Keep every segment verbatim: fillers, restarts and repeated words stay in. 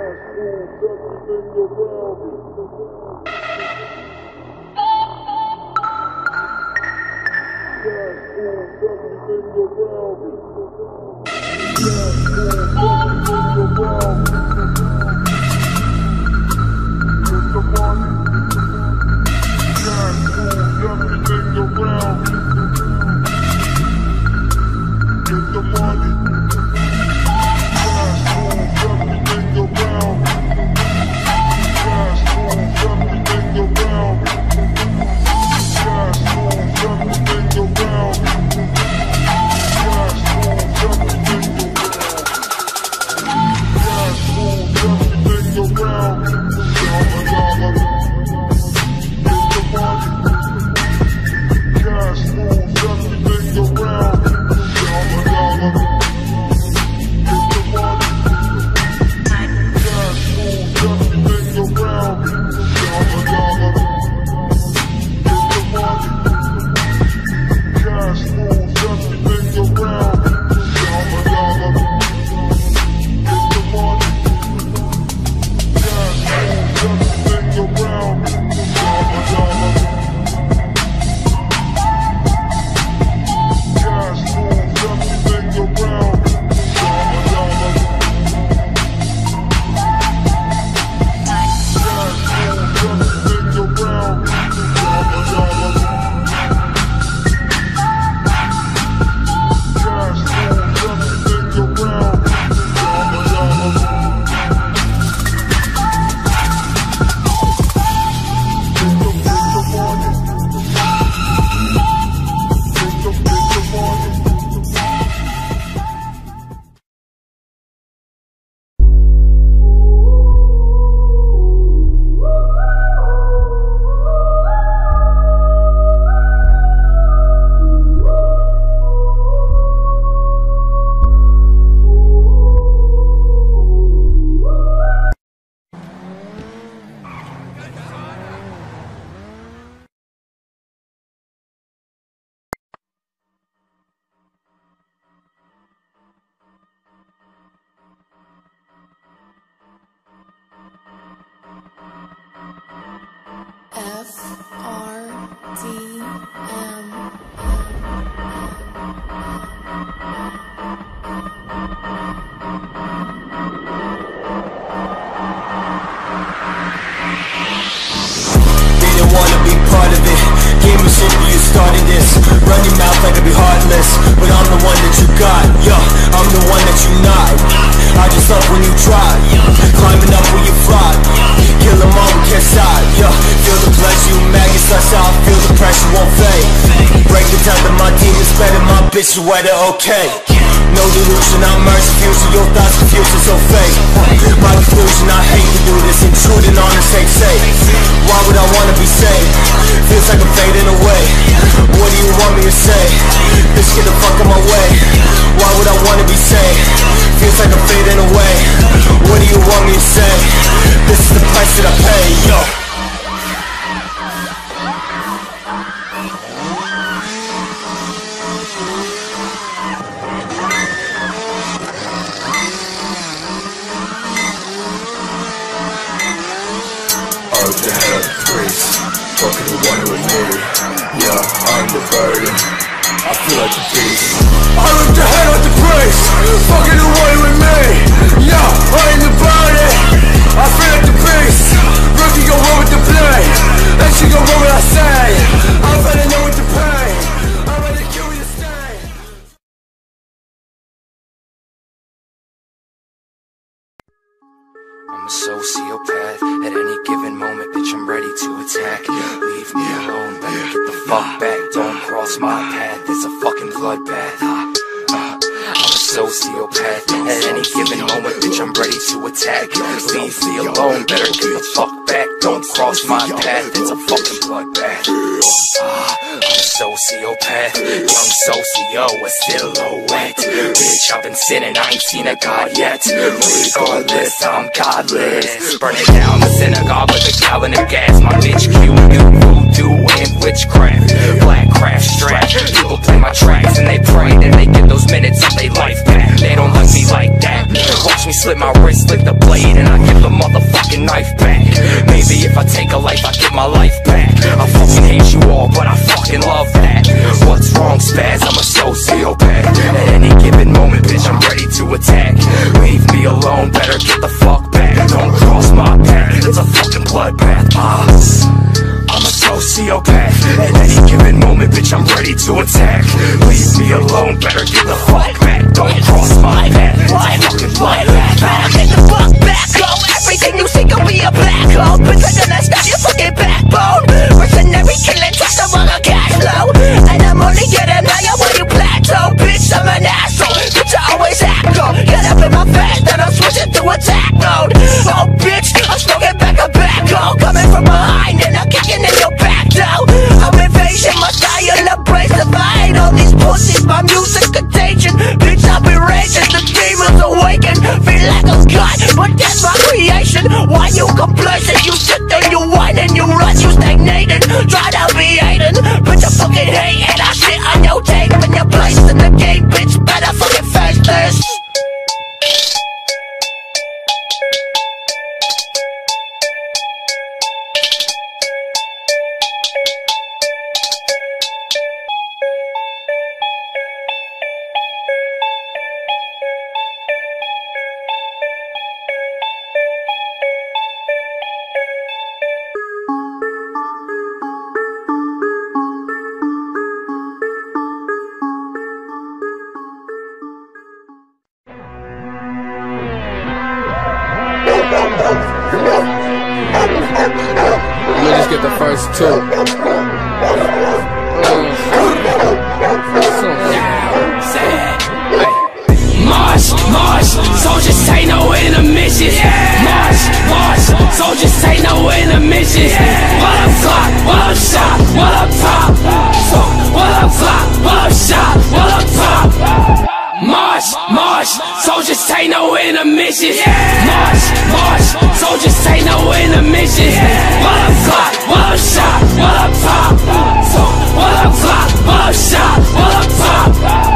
F R D M. Didn't wanna be part of it. Game was simple, you started this. Run your mouth like I'd be heartless, but I'm the one that you got. Yo, I'm the one that you not. I just love when you try. Climbing up when you fly. Kill them all, we can't stop. Yo, feel the pleasure, you maggots, that's how I feel. The pressure won't fade. Break the time that my demons better, my bitch sweater, okay. No delusion, I'm mercy fusion. Your thoughts confusion, so fake. My conclusion, I hate to do this. Intruding on the safe safe. Why would I wanna be saved? Feels like I'm fading away. What do you want me to say? Bitch, get the fuck out my way. Why would I wanna be saved? Feels like I'm fading away. What do you want me to say? This is the price that I pay, yo. Out the head of the priest, fucking the one with me. Yeah, I'm the burden, I feel like the beast. I rip the head of the priest, fucking the one with me. Yeah, I'm the burden, I feel like the beast. Rookie go run with the play, and she go run what I say. I'm better know what to pay, I'm ready to kill you to stay. I'm a sociopath. At any given moment, bitch, I'm ready to attack. Leave me alone, better get the fuck back. Don't cross my path, it's a fucking bloodbath. uh, uh, I'm a sociopath. At any given moment, bitch, I'm ready to attack. Leave me alone, better get the fuck back. Don't cross my path, it's a fucking bloodbath. uh, I'm a sociopath. Young socio, a silhouette. Bitch, I've been sinning, I ain't seen a god yet. Regardless, I'm godless. Burning down the synagogue with a gallon of gas. My bitch Q do voodoo and witchcraft. Black craft strap. People play my tracks and they pray that they get those minutes of their life back. They don't love me like that. Watch me slip my wrist, lick the blade, and I give the motherfucking knife back. Maybe if I take a life, I get my life back. I fucking hate you all, but I fucking love that. What's wrong, spaz? I'm a sociopath. At any given moment, bitch, I'm ready to attack. Leave me alone, better get the fuck back. Don't cross my path, it's a fucking bloodbath. Ah, I'm a sociopath. At any given moment, bitch, I'm ready to attack. Leave me alone, better get the fuck back. Don't cross my path, it's a fucking bloodbath. Better get the fuck back, go. Everything you see could be a black hole. Bitch, I done stab your fucking backbone. Mercenary killing, trust the run a cash flow. And I'm only getting higher when you plateau. Bitch, I'm an asshole. Bitch, I always act go. Get up in my face, then I'm switching to attack mode. Oh, bitch, I'm smoking back a back hole. Coming from behind and I'm kicking in your back door. I'm invasion, my style abrasive. I hate all these pussies, my music contagion. Bitch, I've been raging, the demons awaken. Feel like I'm God, but that's my creation. Why you complacent? You sit there, you whine and you run, you stagnated. Try to be hating, bitch, I fucking hate it. I shit on your tape and your place in the game, bitch. Better fucking face this. You'll just get the first two. March, march, soldiers say no intermission. March, march, soldiers say no intermission. What up flop, what up shot, what up pop. What up flop, what up shot, what up pop. March, march, soldiers say no intermission. March, march, soldiers say no intermission. What up flop, what up shot, what up pop. What up flop, what up shot, what up pop.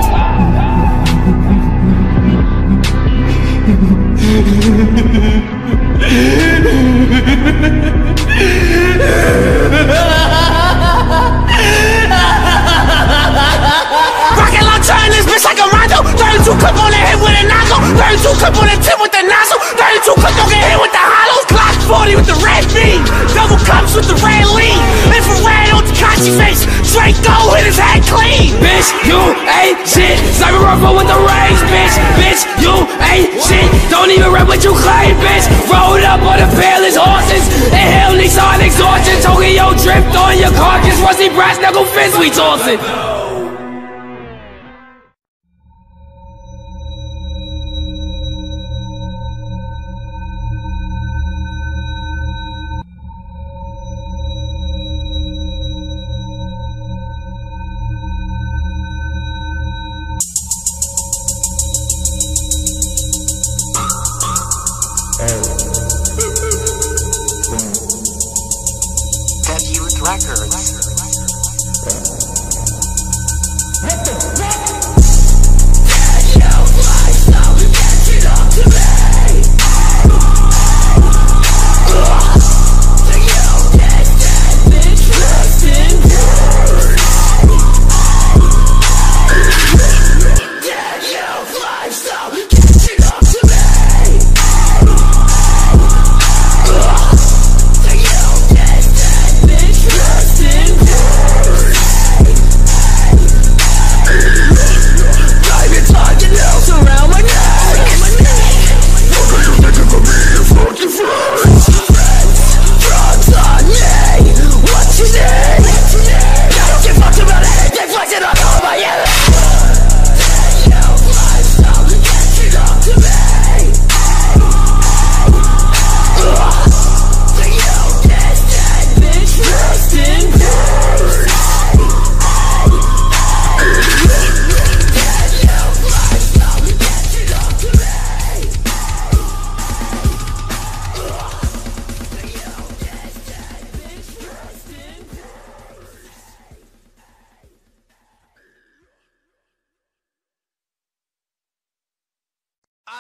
Rocket launcher in this bitch like a rondo. thirty-two clip on the head with a nozzle. thirty-two clip on the tip with the nozzle. thirty-two clip on the head with the hollows. Glock forty with the red beam. Double cups with the red lean. Infrared on Takashi face. Straight go hit his head clean. Bitch, you ain't shit. Sniper rifle with the range, bitch. Bitch, you ain't shit. Don't even rep what you claim, bitch. Rolled up on the fearless horses. Inhale Nissan exhaustion. Tokyo drift on your carcass. Rusty brass knuckle fist we tossing. That Youth Records.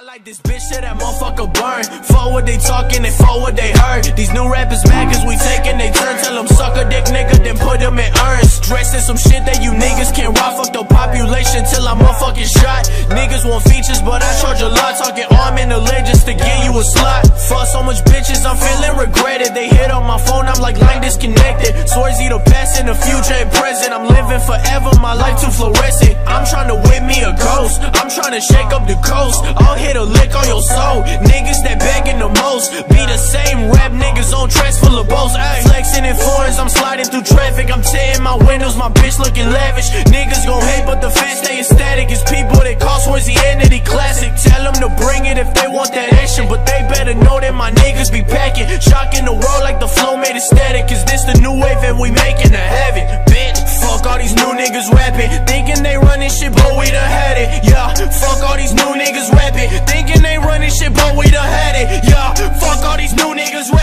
I like this bitch shit, that motherfucker burn. Fuck what they talking and fuck what they heard. These new rappers mad cause we taking they turn. Tell them suck a dick nigga, then put them in urns. Dressed in some shit that you niggas can't rock. Fuck the population till I'm motherfucking shot. Niggas want features but I charge a lot. Talking arm in the leg just to get you a slot. Fuck so much bitches, I'm feeling regretted. They hit on my phone, I'm like line disconnected. Swears either past in the future and present. I'm living forever, my life too fluorescent. I'm trying to whip me a ghost, I'm trying to shake up the coast. I'll hit a lick on your soul. Niggas that begging the most be the same rap niggas on tracks full of bows. Ay. Flexing in foreigns, I'm sliding through traffic. I'm tinting my windows, my bitch looking lavish. Niggas gon' hate but the fans stay ecstatic. It's people that cost words the entity classic. Tell them to bring it if they want that action, but they better know that my niggas be packing. Shocking the world like the flow made it static. Cause this the new wave and we making to have it. Bitch, fuck all these new niggas rapping, thinking they running shit but we done had it. Yeah, fuck all these new niggas rapping, thinking they running shit but we done had it. Yeah, fuck all these new niggas rapping.